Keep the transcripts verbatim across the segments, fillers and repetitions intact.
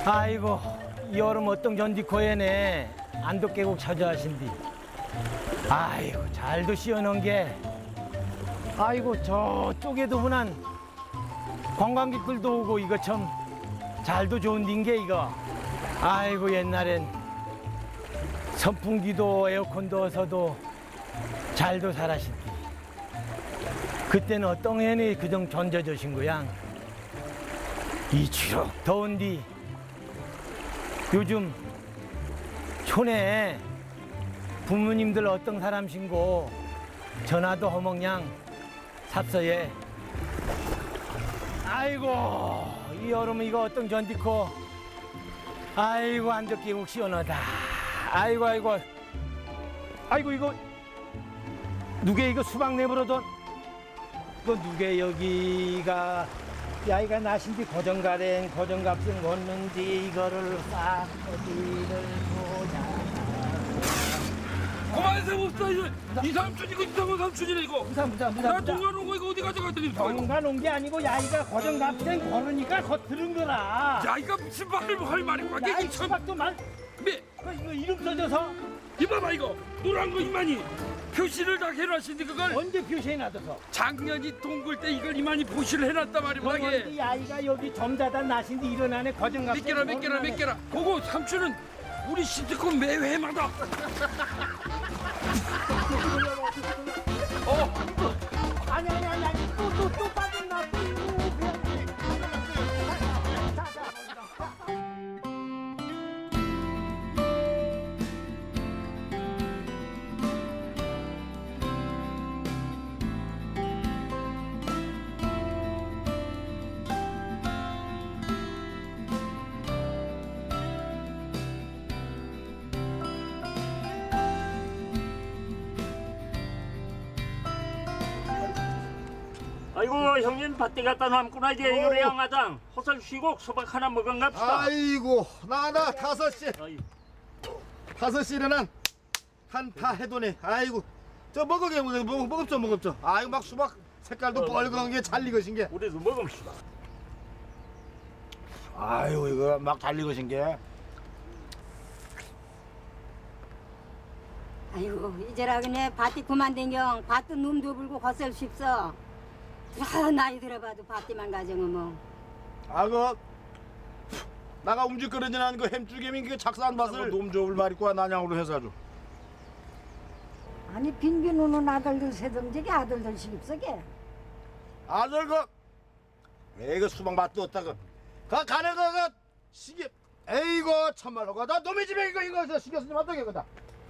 아이고 이 여름 어떤 견디코에네 안도 계곡 찾아하신디. 아이고 잘도 씌워놓은 게. 아이고 저쪽에도 흔한 관광객들도 오고 이거 참 잘도 좋은 딘게 이거. 아이고 옛날엔 선풍기도 에어컨도 어서도 잘도 살아신디. 그때는 어떤 해니 그정 전져주신 거야. 이 추록 더운디 요즘 촌에 부모님들 어떤 사람신고 전화도 허먹냥 삽서에. 아이고 이 여름은 이거 어떤 전디코. 아이고 안적계곡 시원하다. 아이고 아이고 아이고 이거 누게 이거 수박 내버려둔 이거 누게 여기가 야이가 나신디 고정가랭 고정값은 걷는지 이거를 싹 어디를 보자. 그만 세봅시다. 이거 이 삼촌 이거 이상한 삼촌이네 이거. 무사 무사 무사. 나 동간 온 거 이거 어디 가져갔더니. 동간 온 게 아니고 야이가 고정값은 걸으니까 거 들은 거라. 야이가 무슨 말을 할 말이야. 야이 수박도 말. 네. 그 이거 이름 써져서. 이봐봐 이거 노란 거 이만희 표시를 다 해놨는데 그걸 언제 표시해놔둬서? 작년이 동굴 때 이걸 이만희 표시를 해놨단 말이야. 그런데 아이가 여기 점자다 나신데 일어나네 거정값. 몇 개라 몇 개라 몇 개라. 그거 삼촌은 우리 시트콤 매 회마다. 어. 아니 아니 아니 아니 또또 또 빠졌나 또. 아이고 형님 밭에 갖다 놨구나. 이제 요리 양화장 호설 쉬고 수박 하나 먹은갑시다. 아이고 나나 다섯 시 다섯 시 일어난 한파 해도네. 아이고 저 먹어게 먹어 먹읍죠 먹읍죠. 아이고 막 수박 색깔도 뻘건 게 잘 익으신 게. 우리도 먹읍시다. 아이고 이거 막 잘 익으신 게. 아이고 이제라 그네 밭이 그만 댕경 밭도 놈도 불고 헛설 쉽어. 아, 나이 들어봐도 밭에만 가정은 뭐. 아그 나가 움직거리지는 그 햄쭈개민 그 작사한 맛을 놈 좋을 말있고 난양으로 해서 줘. 아니 빈빈 우는 아들들 세동적이 아들들 시집서게. 아들 그 에이 그 수박 맛도 없다 그. 그 가네 그그 시계. 에이고 참말로 그나 놈의 집에 이거 이거 시켰으니 어떡해 그다.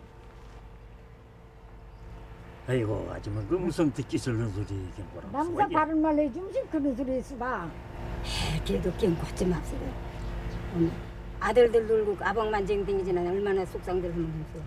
아이고 아줌마 그 무슨 듣기 싫은 소리 이게 뭐라고. 남자 바른 말 해주면 그런 소리 했어 봐. 걔도 깽 걷지 맙시다. 아들들 놀고 아방만 쟁댕기지는 얼마나 속상들 하면서.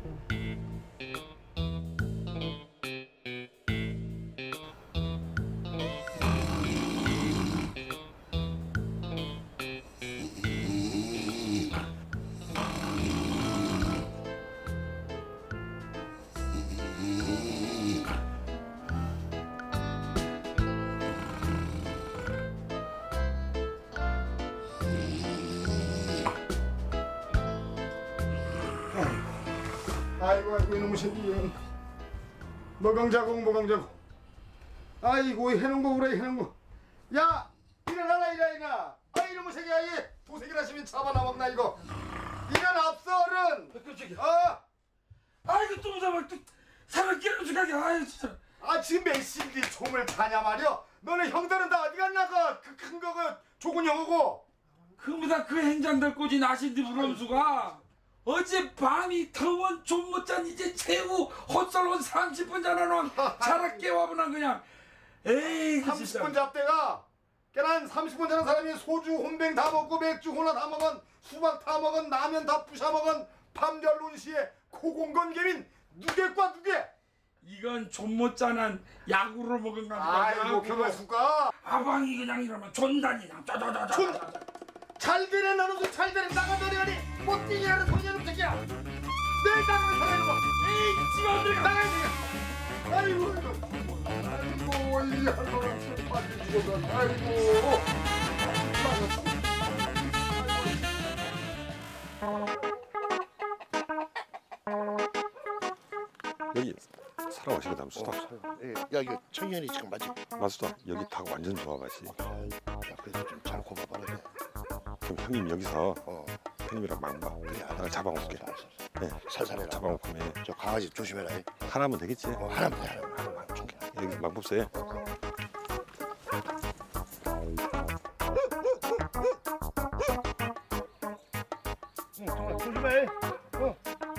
아이고 아이고 이놈의 새끼 먹엉자국 먹엉자국. 아이고 해놓은 거 우라 해놓은 거. 야 일어나라 일어나. 아 이놈의 새끼야 이 도색이나 시면 잡아나먹나 이거. 일어납소 어른. 깜짝이야. 어? 아이고 또 무사 또 사람 끼는 가게. 아이 진짜. 아 지금 몇 시인데 총을 타냐 말이야. 너네 형들은 다 어디 갔나 그 큰 거 그 조군 형하고. 그 무사 그 행장들 꼬지 나신디 부럼수가 어제 밤이 더원 좀 못 잔 이제 최후 헛살원 삼십 분 자나놓은 자라 깨와보나 그냥. 에이 삼십 분 잡대가 걔는 삼십 분 자는 사람이 소주 혼뱅 다 먹고 맥주 호나 다 먹은 수박 다 먹은 라면 다 부셔 먹은 밤별 논시에 고공건개민 누게과 누게. 이건 좀 못 잔한 약으로 먹은 거야. 아이고 그거 술까. 아방이 그냥 이러면 존단이나 짜자자자. 존 잘되네 너는 잘되네 나가더니 아니 못 뛰게 하는 소년은 새끼야. 내일 나가는 사람이 뭐. 에이 집안 들어가. 나가야 돼. 아이고 아이고 이 할머니 빨리 죽어가. 아이고. 여기 사람 맛이 담수다. 야 이거 청년이 지금 맞지? 맛수다. 여기 닭 완전 좋아 맛이. 야 그래도 좀 잘 굽어봐라. 그럼 형님 여기서 어. 형님이랑 막봐. 내가 잡아먹게. 네. 살살해라. 잡아먹으면 저 강아지 조심해라. 하나면 되겠지? 어, 하나만 돼 하나만 하나만 줄게. 여기 막법세. 응, 조심해. 어.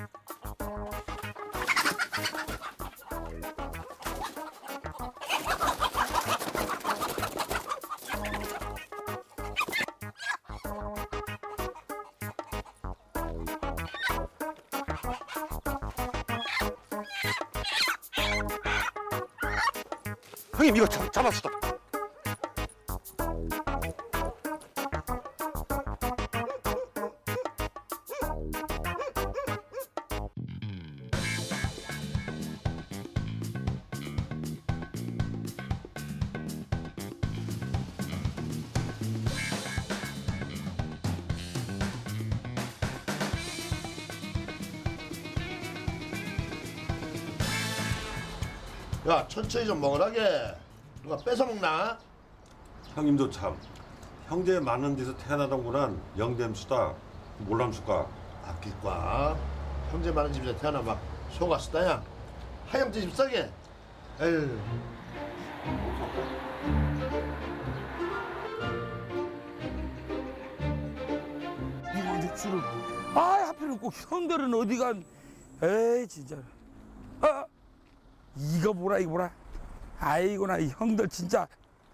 형님 이거 잡, 잡았어. 야 천천히 좀 먹으라게. 누가 뺏어 먹나? 형님도 참 형제 많은 데서 태어나던 거는 영댐수다 몰람수가. 아끼과 형제 많은 집에서 태어나 막 속았었다야. 하염제 집 싸게. 에휴. 이거 이제 주름. 아 하필은 꼭 형들은 어디 간? 에이 진짜. 아 이거 뭐라 이거 뭐라. 아이고나 이 형들 진짜.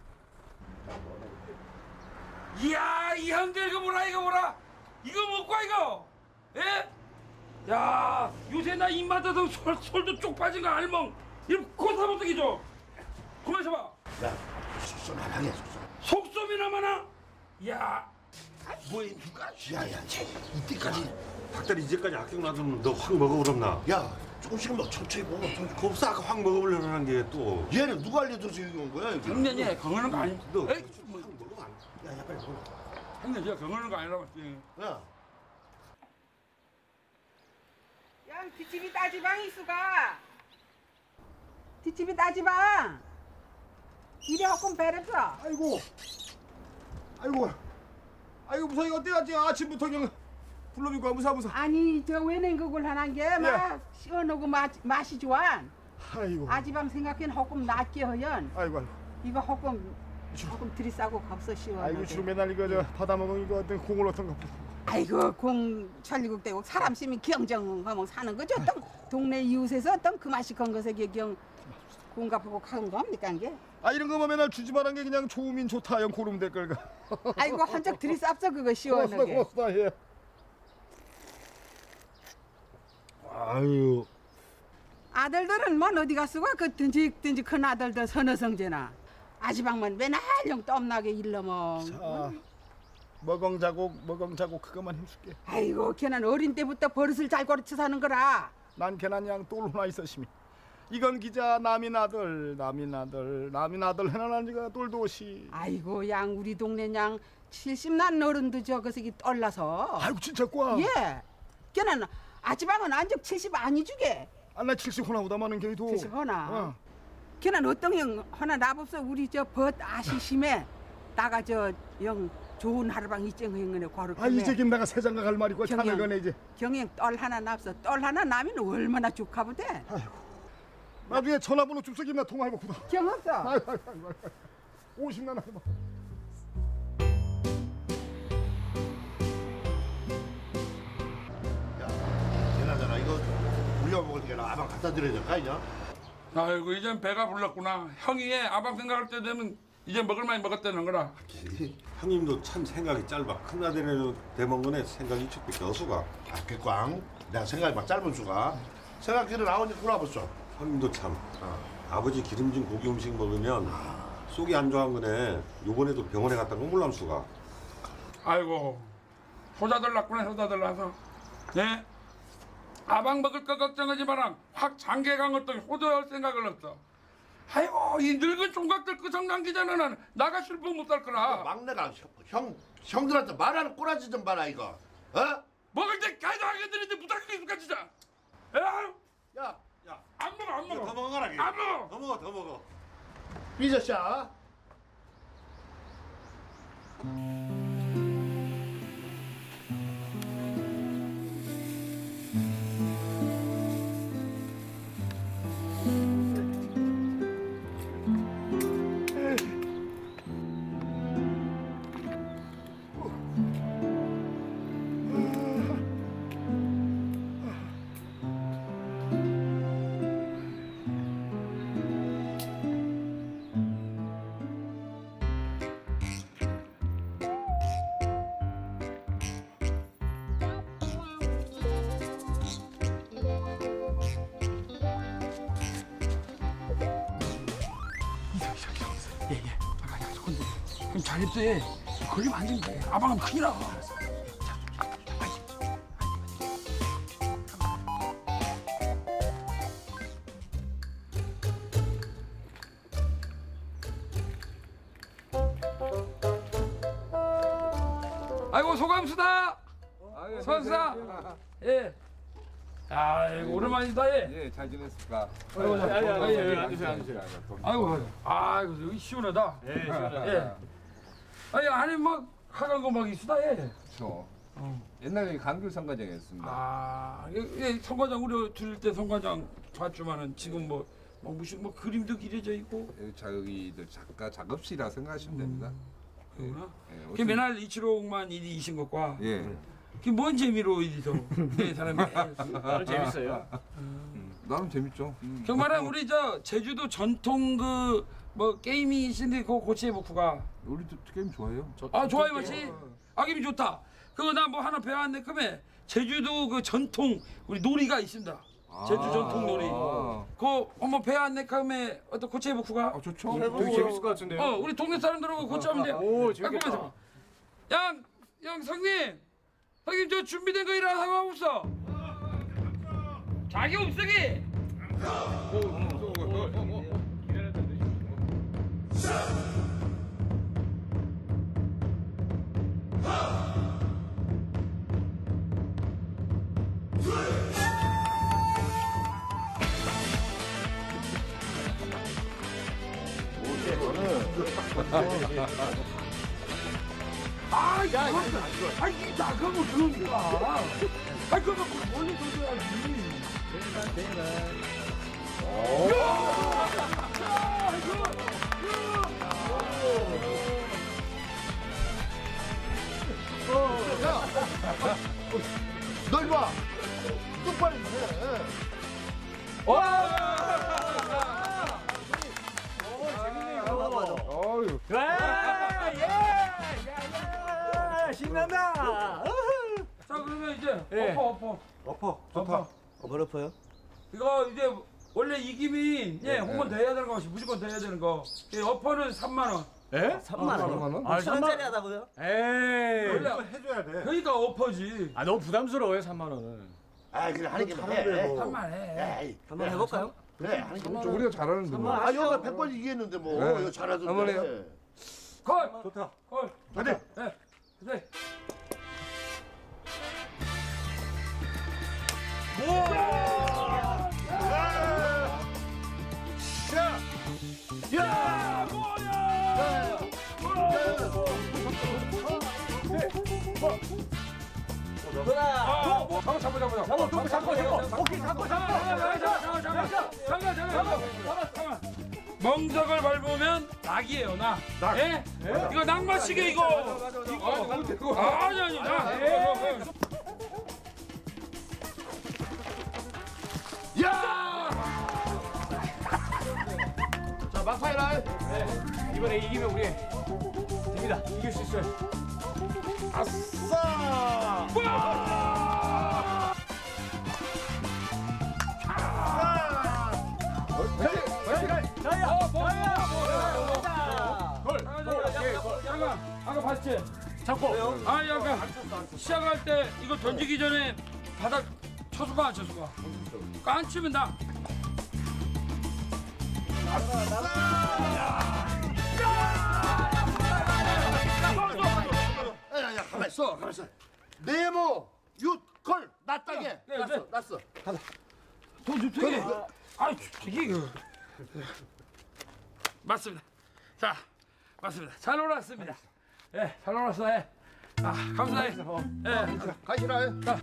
이야 이 형들 이거 뭐라 이거 뭐라. 이거 먹고 와 이거. 예? 야 요새 나 입맛에서 솔, 솔도 쪽 빠진 거 알멍. 이거 코사보떡이 죠. 그만 잡아. 야 속소만하게 속소. 속셈이나 마나. 야 뭐야 누가? 야야 쟤 이때까지. 닭다리 이제까지 아끼고 놔두면 너 확 먹어보렵나? 야 조금씩 먹 천천히 먹어. 천천히. 겁사 아까 확 먹어보려고 하는 게 또. 얘는 누가 알려줘서 여기 온 거야? 이거? 형년이 건강한 거 아니? 너 에이, 뭐, 확 먹으면 안 돼. 야야 빨리 먹어. 형년 제가 건강한 거 아니라고 했지. 야. 양 뒷집이 따지방 이수가 뒷집이 따지방 이래 조금 배렸어. 아이고. 아이고. 아이고 무성이 어때가지? 아침부터 그냥 불러주고 무사 무사. 아니 저 왜낸 그걸 하는 게막 시원하고 맛 맛이 좋아. 아이고. 아지방 생각해는 조금 낮게 허연. 아이고. 아이고. 이거 조금 조금 들이싸고 겁서 시원하게. 아이고 주로 맨날 이거 저 받아 먹은 이거 어떤 공을 어떤 거. 아이고 공 천리국 되고 사람 심이 경정하면 사는 거죠. 어떤 동네 이웃에서 어떤 그 맛이 건 것에 경 공갑하고 가는 거 합니까 이게? 아 이런 거만 맨날 주지 말한 게 그냥 좋으면 좋다 형 고르면 될 걸까. 아이고 한적 들이쌉서 그거 시원하게. 고맙다 고맙다 예. 아유. 아들들은 뭔 어디 갔어? 그 든직든직 큰 아들들 서너 성제나 아지방만 맨날 영 똠나게 일러먹. 자 머걱자국 머걱자국 그것만 힘줄게. 아이고 걔는 어린 때부터 버릇을 잘 가르쳐 사는 거라. 난 걔난 양 똘 하나 있었으니. 이건 기자 남인 아들 남인 아들 남인 아들 해나는 지가 똘도시. 아이고 양 우리 동네 양 칠십 난 어른도 저거서 이 떨라서. 아이고 진짜 꽝. 예. 걔는 아지방은 안적 칠십 아니주게. 아나 칠십 하나보다마는 걔도. 칠십 하나. 어. 걔는 어떤 형 하나 나법서 우리 저 벗 아시심에 나가 저 영 좋은 하루방 이쟁 행은에 과로. 아 이제 김나가 세장가 갈 말이고 자네 거네 이제. 경영 떨 하나 납서 떨 하나 나면 얼마나 좋카보대. 아이고. 나중에 전화번호 줍서 김나 통화해보고. 경 없어. 아이고 아이고 아이고. 오십만 해봐. 걔나잖아 이거 우리가 먹을 때나 아방 갖다 드려야 될까 이냐? 아이고 이젠 배가 불렀구나. 형이 아방 생각할 때 되면 이제 먹을 많이 먹었다는 거라. 형님도 참 생각이 짧아. 큰아들에는 대먹은 거네 생각이 이쪽밖에 없어가. 아깨꽝 내가 생각이 막 짧은 수가 생각기를 아버지 꿀아봤어. 형님도 참 어. 아버지 기름진 고기 음식 먹으면 속이 안 좋아한 거네. 요번에도 병원에 갔다가 몰람수가. 아이고 효자들 났구나 효자들 나서. 네? 아방 먹을 거 걱정하지 마라. 확 장계 강었더니 호도할 생각을 없어. 아이고 이 늙은 총각들 끄성 남기자는 나가 슬픔 못할 거라. 막내가 형, 형 형들한테 말하는 꼬라지 좀 봐라 이거. 어? 먹을 때 삐졌샤. 예예. 아가 약속 건데. 그럼 잘 입대. 걸리면 안 된다. 아방은 큰일 나. 아이고 소감수다. 선수다. 예. 아이고 오랜만이다 예. 예, 잘 지냈습니까? 아이고, 아, 아, 아, 예, 예. 앉으세요, 앉으세요. 아이고, 아이고 여기 시원하다. 예, 시원하다. 예. 아니 안에 막 하간 거 막 있으다 예. 그렇죠. 옛날에 강규 선과장이었습니다. 아, 예, 예, 성과장 우리 들을 때 성과장 봤지만은 지금 뭐, 뭐 무슨 뭐 그림도 그려져 있고. 예, 저기들 작가 작업실이라 생각하시면 됩니다. 그러나. 예, 그 맨날 이치롱만 일이 이신 것과. 예. 그 뭔 재미로 일이서 네 사람이. 나는 재밌어요. 음, 나름 재밌죠. 음. 정말은 우리 저 제주도 전통 그 뭐 게임이 있는데 그거 고치해 보쿠가. 우리도 게임 좋아해요. 아 좋아요 맞지? 아 게임 좋다. 그거 나 뭐 하나 배웠네. 그러면 제주도 그 전통 우리 놀이가 있습니다. 제주 전통 놀이. 아. 그거 한번 배웠네. 그러면 어떤 고치해 보쿠가. 아, 좋죠. 되게 재밌을 것 같은데요. 어 우리 동네 사람들하고 고치하면 돼. 오, 재밌겠다. 아, 양, 양 성님. 형님 저 준비된 거 일어나 하고 없어. 자기 없으기. 아, 야, 이거, 아, 이 나가면 그런 거야. 아, 그거 멀리 둬줘야지. 오! 야, 이거, 너 이리 와. 똑바로 해. 어유. 신난다. 자, 그러면 이제 예. 엎어, 엎어. 엎어. 엎어. 뭘 엎어요? 이거 이제 원래 이김이 예, 한 번 더 해야 되는 거 같이 무조건 더 해야 되는 거. 예, 엎어는 삼만 원. 예? 삼만 원? 아, 삼만 원짜리 하다고요? 에이. 원래 해줘야 돼. 그러니까 엎어지. 아, 너무 부담스러워요, 삼만 원은. 아, 그래 하는 게 하는데 해. 뭐. 삼만 해. 에이, 한번 해볼까요? 그래 하는 게 뭐. 좀 우리가 잘하는데 뭐. 아, 여가 백 번 이기겠는데 뭐. 네. 이거 잘하던데. 한번 해요. 걸. 좋다. 걸. 가자. 네. 네. 야! 뭐야! 아, 잡아 잡아 잡아 잡아 잡아 잡아 잡아 오케이 잡아 잡아 잡아 잡아 잡아 잡아 잡아 멍석을 밟으면 낙이에요 낙. 예? 이거 낙마시계 이거. 이거 아니 아니 낙. 야! 자, 막파이라. 네. 이번에 이기면 우리 됩니다. 이길 수 있어요. 아싸! 잠깐 아까 봤지? 잡고. 아 약간 시작할 때 이거 던지기 전에 바닥 쳐수가 안 쳐수가. 안 치면 나. 야야 가만 있어 가만 있어. 네모 육걸 낫다게 네, 났어 네. 났어. 더 되게. 아 되게. 맞습니다. 자, 맞습니다. 잘 놀았습니다. 예, 잘 놀았어. 예. 아, 감사해. 예, 가시라. 자,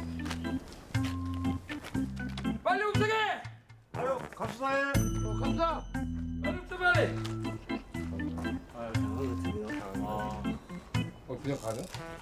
빨리 움직여. 아유, 갑시다. 어, 감사. 빨리 움직여 빨리. 어, 그냥 가냐?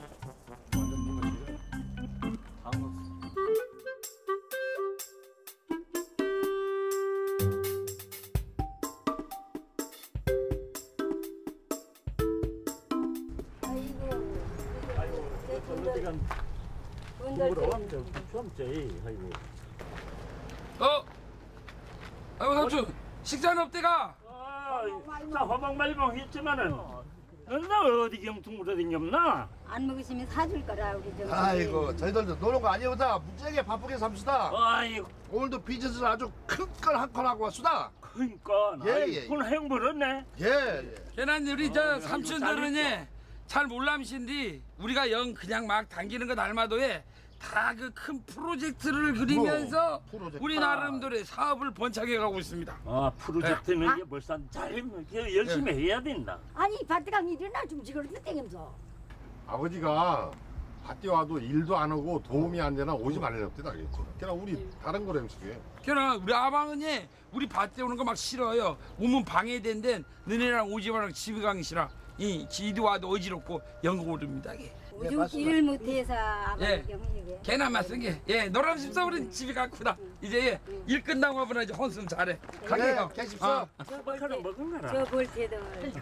어? 아이고 삼촌, 식사는 없대가? 아, 자 허망말방 했지만은 너 어디 경퉁으로 댕겼나? 안 먹으시면 사줄 거라 우리 좀. 아이고, 저희들도 노는 거 아니오다. 무지하게 바쁘게 삽시다. 아이고, 오늘도 비즈니스 아주 큰 걸 한 건 하고 왔수다. 그러니까 예, 아이, 예. 돈 행벌었네. 예, 예. 걔는 우리 저 삼촌들은 예, 잘 몰람신디 우리가 영 그냥 막 당기는 것 알마도에 다 그 큰 프로젝트를 그리면서 뭐, 프로젝트. 우리 나름대로의 사업을 번창해 가고 있습니다. 아 프로젝트는 이제 벌써 잘 열심히 해야 된다. 아니 밭대감 일이나 좀 지그럽게 땡기면서 아버지가 밭에 와도 일도 안 하고 도움이 안 되나 오지 말랬답니다. 그냥 우리 다른 거래 음식에. 걔는 우리 아방은 예, 우리 밭에 오는 거 막 싫어요. 오면 방해된데 너네랑 오지 마라 집에 가기 싫어. 이 지도 와도 어지럽고 영거 오릅니다. 예. 요즘 맞습니다. 일을 못해서 아버지 예. 경이게. 걔나 맞은 게 예, 너랑 집사 우린 집에 갔구나. 이제 예, 일 끝나고 하면 이제 혼숨 잘해. 가게 네, 가. 계십시오. 아. 하나 먹은가라. 저 볼테도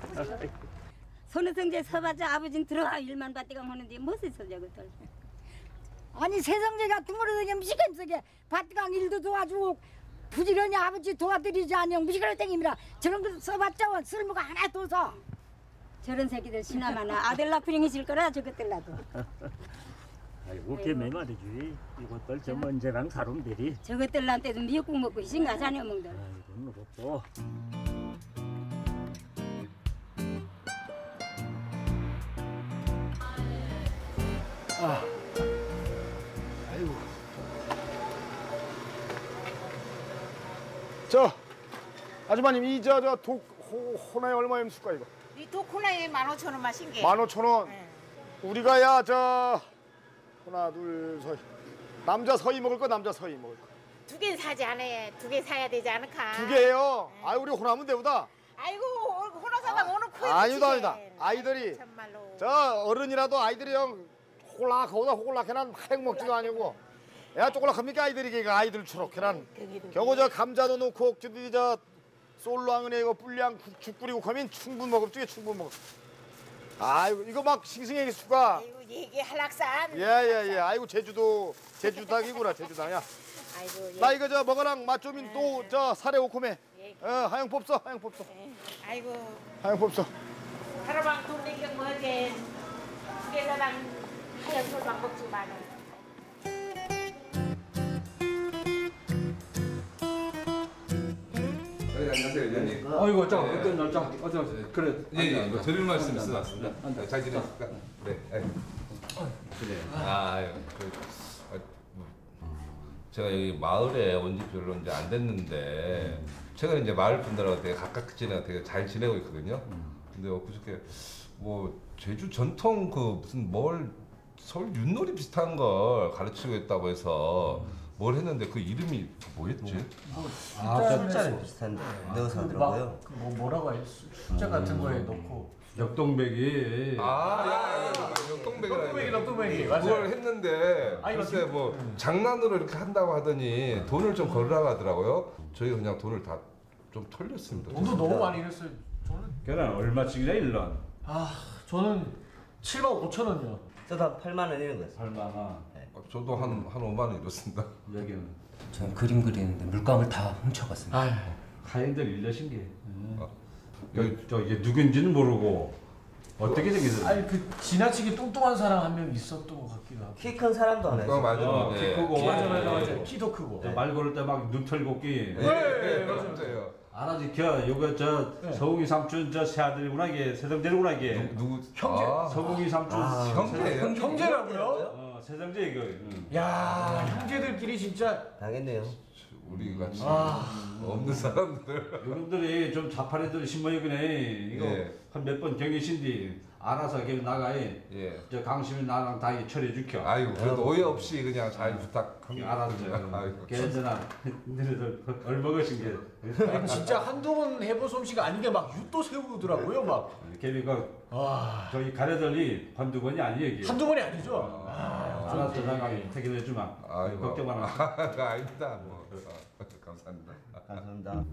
손우성제 서봤자 아버지는 들어가 일만 밭대감 하는데 무엇을 서자고들. 아니 세상제가 둥그러다니면 무시겠어게 밭대감 일도 도와주고 부지런히 아버지 도와드리지 않으면 무시그러 땡깁니다. 저런 거 써봤자 쓸모가 하나 도서. 저런 새끼들 시나마나 아들 낳프링이 질 거라 저것들라도. 아이고 걔내 말이지. 이것들 저 먼저랑 사람들이. 저것들한테도 미역국 먹고 있은가 자녀멍들. 아이고 또. 아. 아이고. 저 아주마님 이 저 저 독 호나에 얼마에 숫까 이거? 이 도코나에 만 오천 원 마신 게. 만 오천 원. 우리가 야 저 하나 둘 서 남자 서희 먹을 거 남자 서희 먹을 거. 두 개 사지 않아. 두 개 사야 되지 않을까? 두 개예요. 아 우리 호나면 되보다. 아이고 호나사당 오늘 코에 아니다 아니다. 아이들이 참말로. 저 어른이라도 아이들이 형 호락하다 호락해난 하ек 먹지도 아니고. 야 쪼글락합니까 아이들이 걔가 아이들 추럭해난. 겨우 저 감자도 넣고 저기 저 솔랑은에 이거 불량 죽 끓이고 가면 충분 먹읍지 충분 먹읍. 아이고 이거 막 싱싱하게 수가. 아이고 얘기 한락산. 예예예. 아이고 제주도 제주닭이구나 제주닭이야. 아이고. 나 이거 저 먹어랑 맛 좀인 또 저 살에 오코메. 예. 어 하영 뽑소 하영 뽑소. 예. 아이고 하영 뽑소. 하루방 돈 내기 뭐지? 두 개 사당 하얀 솔방 먹지 마는. 안녕하세요, 의원님. 아이고, 자, 어떤 날, 자, 어떤 그래. 예, 예, 뭐 드릴 말씀 있어 왔습니다. 네, 잘 지내셨을까? 네. 아이고. 그래. 아, 아유, 그, 아, 뭐, 제가 여기 마을에 온 지 별로 이제 안 됐는데 최근에 이제 마을 분들하고 되게 가깝게 지내고 되게 잘 지내고 있거든요. 근데 엊그저께 뭐 제주 전통 그 무슨 뭘 서울 윷놀이 비슷한 걸 가르치고 있다고 해서 뭘 했는데 그 이름이 뭐였지? 아, 숫자는 비슷한데 넣어서 하더라고요. 뭐 뭐라고 해? 숫자 같은 거에 넣고 역동배기. 아, 야, 야, 역동배기라. 역동배기, 역동배기. 맞아요. 그걸 했는데 아니, 글쎄 뭐 장난으로 이렇게 한다고 하더니 돈을 좀 걸으라고 하더라고요. 저희가 그냥 돈을 다 좀 털렸습니다. 돈도 너무 많이 했어요. 저는. 걔는 얼마씩이냐 일 년? 아, 저는 칠만 오천 원이요. 저도 한 팔만 원 이런 거였어요. 팔만 원. 아, 저도 한 한 오만 원 이렇습니다. 여기는. 전 그림 그리는데 물감을 다 훔쳐갔습니다. 아, 하인들 일러신 게. 아, 여기 저 이게 누군지는 모르고 어떻게 생겼어요? 아니 그 지나치게 뚱뚱한 사람 한 명 있었던 것 같기도 하고. 키 큰 사람도 안 그거 했어요. 맞아요. 어, 네. 키 크고 맞아, 맞아, 맞아, 맞아. 맞아. 키도 크고. 말 걸을 때 막 눈 털고끼. 네, 네, 맞아요. 알아지 겨 요거 저 네. 서웅이 삼촌 저 새아들이구나 이게 세정제구나 이게. 누구 형제. 아, 서웅이 삼촌 아, 형제예요? 형, 형제라고요? 어 세정제 이거. 응. 야, 형제들끼리 진짜 당했네요. 우리 같이 아. 없는 사람들. 이분들이 좀 자파리들 신문이네. 이거 예. 한 몇 번 경계신디 알아서 걔 나가에. 예. 저 강심이 나랑 다 처리해 줄게요. 아이고 그래도 오해 없이 그냥 잘 부탁합니다. 알았죠. 아이고. 괜찮아. 너희들 얼먹으신 게. 아니, 진짜 한동훈 해보 솜씨가 아닌 게 막 유도 세우더라고요 막. 걔네가 저희 가래들이 한두 번이 아니에요. 이게. 한두 번이 아니죠. 아, 알았어, 나가게 퇴근해 주마. 걱정 마라. 아닙니다. 뭐 감사합니다. 감사합니다.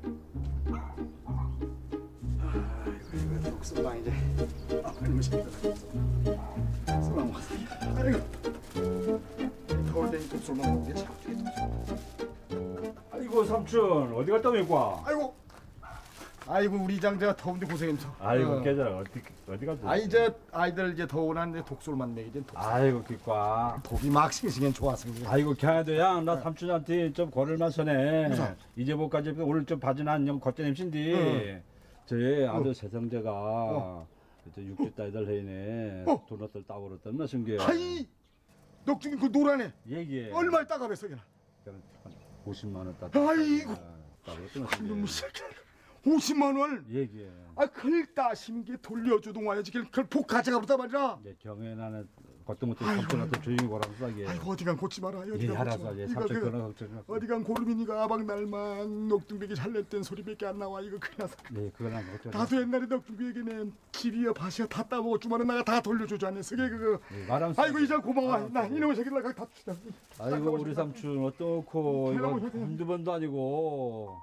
이거 이거 독서방 이제 아 이놈의 새끼들 독서방 와서 아이고 더울 때니 독서방 먹는 게 참 되게 아이고 삼촌 어디 갔다 오니까? 아이고 아이고 우리 장자가 더운데 고생했어. 아이고 어. 걔들 어디 어디 갔다? 아 이제 아이들 이제 더우는데 독설만 내기 전 독설. 아이고 기과. 독이 막 싱싱한 좋아서. 아이고 걔도야 나 삼촌한테 좀 고를만 서네. 무슨? 이제 뭐까지 오늘 좀 봐주는 영 겉전 엠신디. 응. 저희 아들 어. 세성재가 어. 이제 육주 딸들 해네 어. 도넛을 따오랬던 무슨 게. 하이 넉중이 그 노란에 얘기해. 얼마를 따가겠어 걔는. 오십만 원 따. 아이고. 따오랬던 이놈의 새끼. 오십만 원. 얘기해. 아 그걸 따시는 게 돌려주동 와야지. 그걸 복 가져가 보다 말이야. 이제 경혜 나는 겉도 못해 삼촌한테 조용히 고라고 싸게. 아이고 어디간 고치 마라. 예, 어디간 알아서 고치 예, 마라. 삼촌 이거 그런 그 걱정 마. 어디간 고르민이가 아방 날만 녹등백이 잘냈던 소리밖에 안 나와. 이거 큰일 났어. 네, 그건 안 걱정. 나도 옛날에 녹등백에는 길이야 밭이야 다 따먹어 주면은 내가 다 돌려주지 않았어. 그게 그거. 네, 말하면 아이고 이장 고마워. 나 이놈의 새끼들 내가 다 주다. 아이고 우리 삼촌 어떡고 이거 해라고 해야 한두 번도 아니고.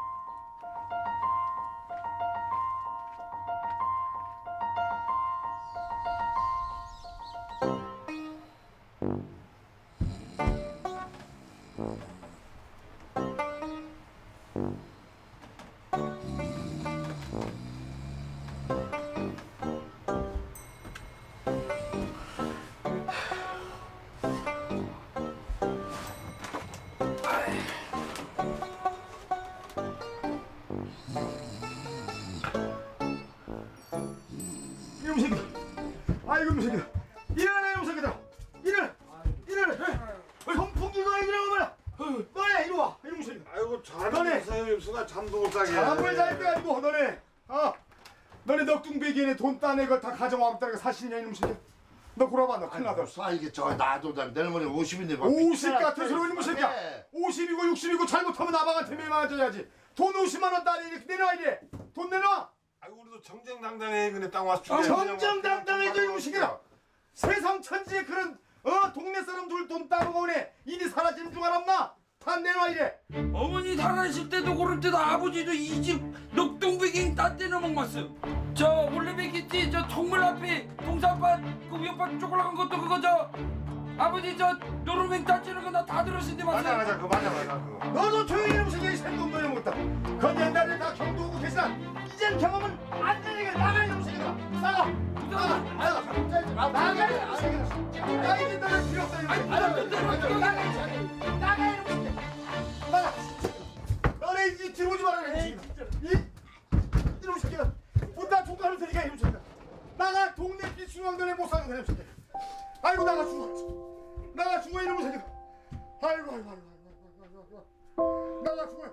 이놈의 새끼들. 아이고 이놈의 새끼들. 일어나 이놈의 새끼들. 일어나. 일어나. 선풍기가 이러고 말이야. 너네 이리 와. 이놈의 새끼들. 아이고 너네. 잘하네 수가 잠도 못 자게. 잠을 잘 때 아니고 너네. 어. 너네 넉둥배기에 돈 따내 걸 다 가져와봤다가 사실이냐 이놈의 새끼. 너 구라봐 너 큰일 나다. 싸 이게 저 나도 다 내일 모레 오십인데 막 오십 같은 소리 이놈의 새끼야. 오십이고 육십이고 잘못하면 나방한테 매맞아야지. 돈 오십만 원 따내 이렇게 내놔야 돼. 돈 내놔. 아이고 우리도 정정당당해 그네 땅 와서 주게. 어, 정정당당해도 이놈의 새끼야. 세상 천지에 그런 어 동네 사람들 돈 따먹어오네. 일이 사라지는 줄 알았나? 다 내놔 이래. 어머니 살아계실 때도 그럴 때도 아버지도 이 집 넉동백인 딴데 넘어갔어. 저 원래 백있지 저 통물 앞에 동산밭 그 옆밭 쪼글라간 것도 그거 저 아버지 저 노루맹 따지는 거 나 다 들었는데 맞아. 맞아 맞아 그거 맞아 맞아 그거. 너도 조용히 이놈의 새끼야. 생동도 해먹었다. 그건 옛날에 다 경도하고 계시나. 이젠 경험은 안 되니까 나가 이놈의 새끼야. 나가. 나가. 나가. 나가 이놈의 새끼야. 나 이제 너는 필요 없다 이놈의 새끼야. 나가 이놈의 새끼야. 나가 이놈의 새끼야. 나가. 너네 이 뒤로 오지 말아라 이 이놈의 새끼야. 문다 종가를 테니까 이놈의 새끼야. 나가. 동네 비수왕전에 못 사는 이놈의 새끼야. 아이고 나가 죽어. 나가 죽어 이놈의 새끼야. 아이고 아이고 아이고 아이고 아이고 아이고 나가 죽어.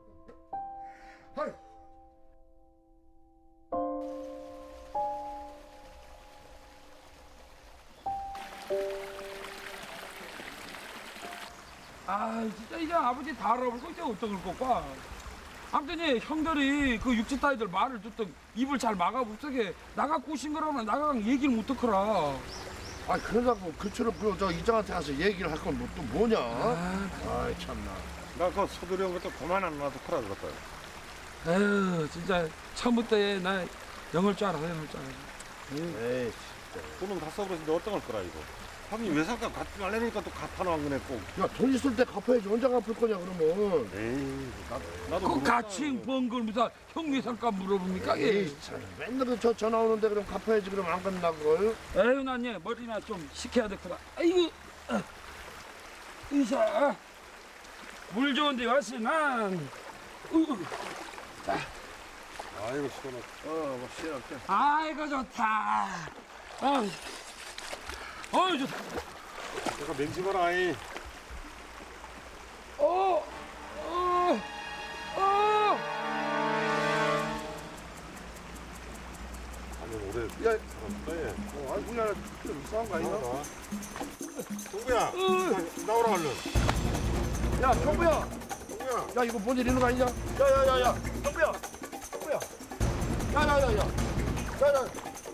아이고. 아 진짜 이제 아버지 다 알아보고 이제 어떡할 것과. 아무튼 이 형들이 그 육지 따위들 말을 듣던 입을 잘 막아 못하게 나가고 오신 거라면 나가랑 얘기를 못 듣거라. 아 그러자고 그처럼 그저 이장한테 가서 얘기를 할 건 또 뭐냐? 아, 아이 참나. 나 그거 서두리 온 것도 그만 안 놔도 크라 그랬다. 에휴 진짜 처음부터 얘 나 영을 줄 알아 영을 줄 알아. 에이 진짜. 돈은 다 써버렸는데 어떤 걸 거라 이거. 하긴 외상값 갚지 말라니까 또 갚아놓은 거네 꼭. 야 돈 있을 때 갚아야지 언제 갚을 거냐 그러면. 에이 나, 나도 그 모르겠다, 같이 이거. 번 걸 무슨 형외상값 물어봅니까? 예. 에이 참 맨날 저 전화 오는데 그럼 갚아야지 그럼 안 갚나 그걸. 에휴 난얘 머리나 좀 식혀야 될거다. 아이고 의사 물 좋은데 왔어 난. 으. 아이고 시원하다. 어뭐 시원하게. 아이고 좋다. 어, 어이 좋다. 내가 맹지 마라 이. 어, 어, 아이 우리나라 좀 이상한 거 아닌가? 동구야, 나오라 얼른. 야, 경부야. 동구야. 야, 이거 뭔 일 있는 거 아니냐? 야야야야, 경부야, 경부야. 야야야야, 야야.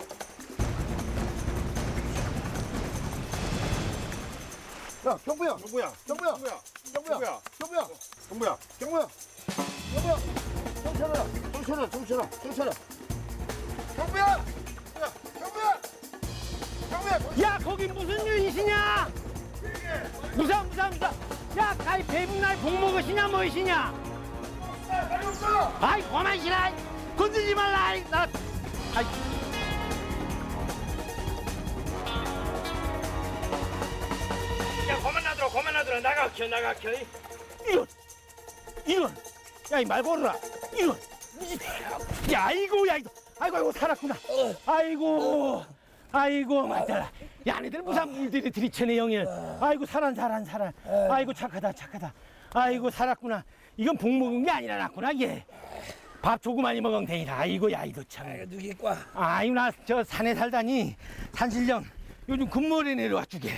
야, 경부야, 경부야, 경부야, 경부야, 경부야, 경부야, 경부야, 경부야, 경부야. 정찬아, 정찬아, 정찬아, 정찬아. 경부야, 야, 경부야, 경부야. 야 거기 무슨 일이시냐? 무사 무사 무사. 야 가이 배분날 복 먹으시냐 뭐이시냐? 빨리 없어. 아이 그만시라. 건들지 말라. 아이 나. 아이. 야 그만 놔둬 그만 놔둬 나가켜 나가켜. 이런 이런. 야 이 말 걸어라. 이런. 야 아이고 야 이거. 아이고 아이고 살았구나. 아이고. 아이고 맞다. 야네들 무슨 물들이 들이쳐내 영일. 아이고 살안 살안 살안. 아이고 착하다 착하다. 아이고 살았구나. 이건 복 먹은 게 아니라 났구나 얘. 밥 조금 많이 먹은 데이라. 아이고 야 이거 참. 아이고 누기과. 아이고 나 저 산에 살다니 산신령 요즘 금모래 내려와 주게.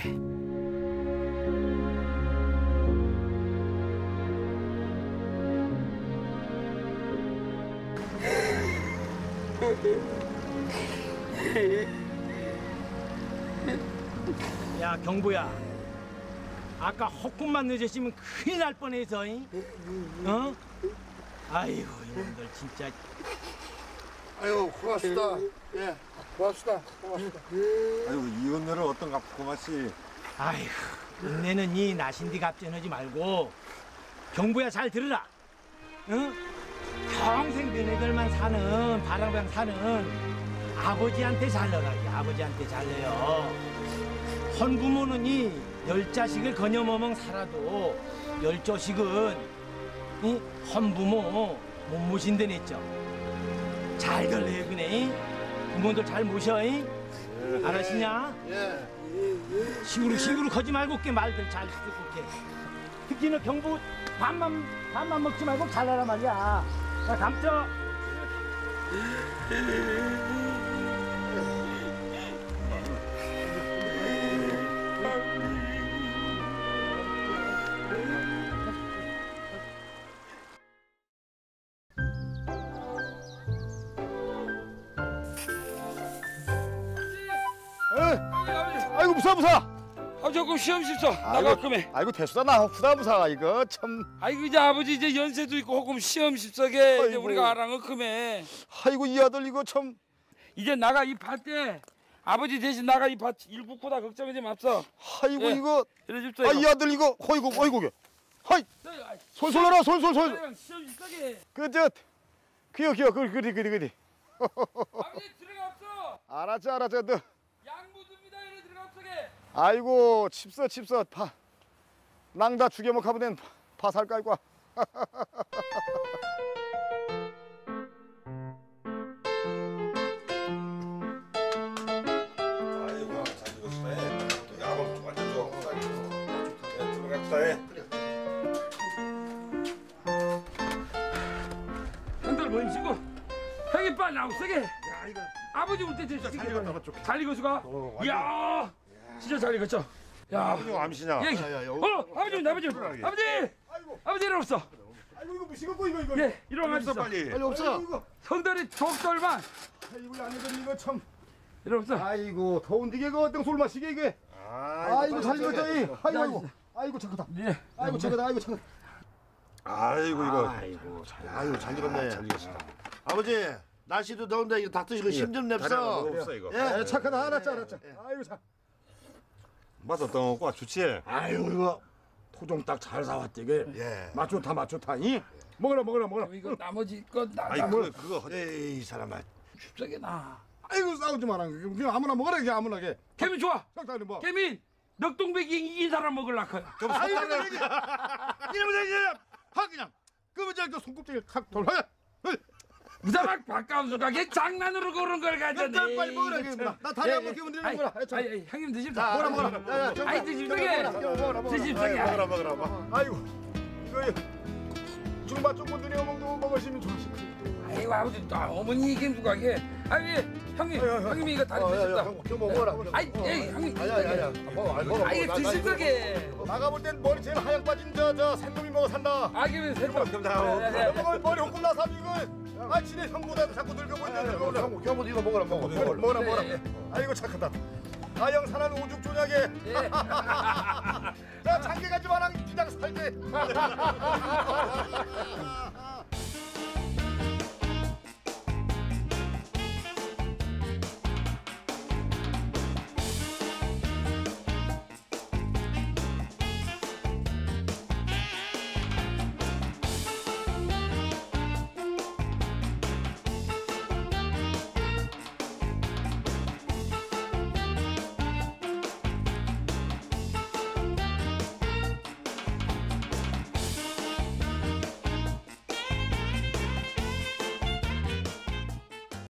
야 경보야, 아까 헛꿈만 늦었으면 큰일 날 뻔해서. 이? 어? 아이고 이놈들 진짜. 아유 고맙습니다. 예, 고맙습니다. 고맙습니다. 아이고 이 은혜를 어떤 갚고마씨. 아이고 은혜는 이 나신디 갑전하지 말고 경보야 잘 들으라. 응? 평생 너네들만 사는 바람방 사는 아버지한테 잘러라기. 아버지한테 잘러요. 헌부모는 이 열 자식을 거녀머멍 살아도 열 자식은 이 헌부모 못 모신다네 했죠. 잘 걸려요 그네. 부모들 잘 모셔. 이? 예. 알았시냐? 예. 시구룩 시구룩 하지 말고 깨 말들 잘 듣고 깨. 특히는 경부 밥만 밥만 먹지 말고 잘라라 말이야. 자 감쪄. 아이고 무사 무사. 아 조금 시험 십서 나가 금에. 아이고 대수다 나 후다 무사 이거 참. 아이고 이제 아버지 이제 연세도 있고 혹금 시험 십석에 이제 아이고. 우리가 아랑은 금에. 아이고 이 아들 이거 참. 이제 나가 이 밭에 아버지 대신 나가 이 밭 일붓고다 걱정하지 맙소. 아이고 예. 이거. 이래 줍소. 아 이 아들 이거 어이구 어이구. 하이. 솔솔 하라 솔솔 솔. 시험 십석에. 그저 그여 그여 그리 그리 그리 그리. 아버지 들어가 없어. 알았지 알았지 너. 양무듭니다 이래 들어가 없어게. 아이고 칩서 칩서 파 낭다 죽여먹 하보낸 파살 깔과. 아이고 잘 익었어. 야밤 완전 좋아. 네, 들어갑시다. 해. 한달 모임시고 형이 빨리 나오세게. 아버지 올 때 됐어. 잘 익었다 맞죠? 잘 익었수가? 어, 이야 진짜 잘 익었죠? 야 아버지 암시냐? 예. 야, 야, 야, 어 아버지 아버지 아버지 아버지 일어났어. 아이고 이거 무시겠고 이거 이거. 예 일어났어 빨리. 빨리 없어. 아이고 손들이 족돌만 아이고 양들 이거 참. 일어났어. 아이고 더운데 이게 그 어떤 술 마시게 이게. 아이고 잘 익었다 이. 아이고 아이고. 아이고 착하다. 예 아이고 착하다. 아이고 착하다. 아이고 이거. 아이고 잘, 아유 잘 익었네. 잘 익었어. 아버지 날씨도 더운데 이거 닭 드시고 심 좀 다리 하나 냅서. 먹어봅시다 이거. 예. 착하다 알았지 알았지. 아이고 참. 맛 어떤 거고 좋지? 아이고 이거 토종 딱 잘 사왔지 이게. 예. 맛 좋다 맛 좋다 이. 먹어라 먹어라 먹어라. 이거 나머지 거 아이 나가 그거 그거 에이 이 사람아. 쉽게 나. 아이고 싸우지 마라. 그냥 아무나 먹어라 그냥 아무나 게. 개민 좋아. 싹다리 뭐. 개민 넉동백이 이긴 사람 먹을라 커요. 아이고 이놈의 새끼야. 하 그냥. 그거 저그 손꼽지에 확 돌아. 무사막 바깥 수가게 장난으로 그런 걸 가졌네. 빨리 먹으라 그냥. 나 다리 한번 끼면 되는 거라. 아이 아이 형님 드십시오. 먹어라 먹어라. 야야 아이 드십시오. 드십시오. 먹어라 먹어라 먹어라. 아이고 이거 고추맛 좀 건드려 먹도 먹으시면 좋으실 거예요. 아이고 아버지, 아, 어머니 이게 누가 이게? 아이 형님, 형님 이거 다리 드셨다. 좀 먹어라. 아이, 에이 형님. 아야, 아야, 먹어, 아이, 먹어. 아이 드실 거게. 나가볼 땐 머리 제일 하얗 빠진 저저 샌놈이 먹어 산다. 아 이게 왜 새로? 먹을 머리 호꿀 나서 이거. 아 지네 형보다도 자꾸 늙어 보이는데 먹어라. 형, 형부터 이거 먹어라, 먹어. 먹어라, 먹어라, 먹어라. 아이고 착하다. 아영 산한 오죽 조냐게. 자 장계 가지 마랑 기장 살게.